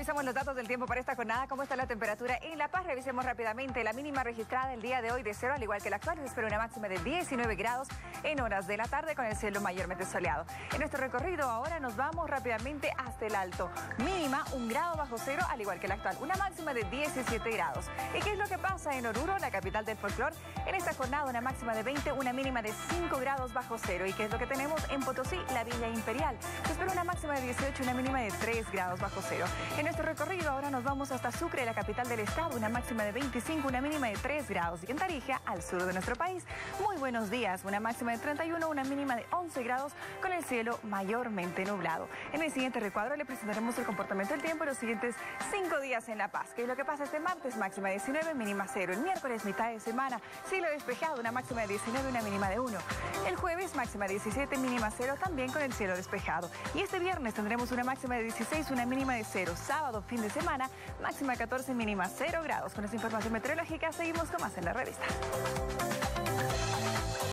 Revisamos los datos del tiempo para esta jornada. ¿Cómo está la temperatura en La Paz? Revisemos rápidamente la mínima registrada el día de hoy de 0, al igual que la actual. Se espera una máxima de 19 grados en horas de la tarde con el cielo mayormente soleado. En nuestro recorrido ahora nos vamos rápidamente hasta el alto. Mínima 1 grado bajo cero, al igual que la actual. Una máxima de 17 grados. ¿Y qué es lo que pasa en Oruro, la capital del folclor? En esta jornada una máxima de 20, una mínima de 5 grados bajo cero. ¿Y qué es lo que tenemos en Potosí, la Villa Imperial? Se espera una máxima de 18, una mínima de 3 grados bajo cero. En nuestro recorrido ahora nos vamos hasta Sucre, la capital del estado, una máxima de 25, una mínima de 3 grados. Y en Tarija, al sur de nuestro país, muy buenos días, una máxima de 31, una mínima de 11 grados con el cielo mayormente nublado. En el siguiente recuadro le presentaremos el comportamiento del tiempo en los siguientes 5 días en La Paz. ¿Qué es lo que pasa este martes? Máxima 19, mínima 0. El miércoles, mitad de semana, cielo despejado, una máxima de 19, una mínima de 1. El jueves, máxima 17, mínima 0, también con el cielo despejado. Y este viernes tendremos una máxima de 16, una mínima de 0. Sábado, fin de semana, máxima 14, mínima 0 grados. Con esta información meteorológica seguimos con más en la revista.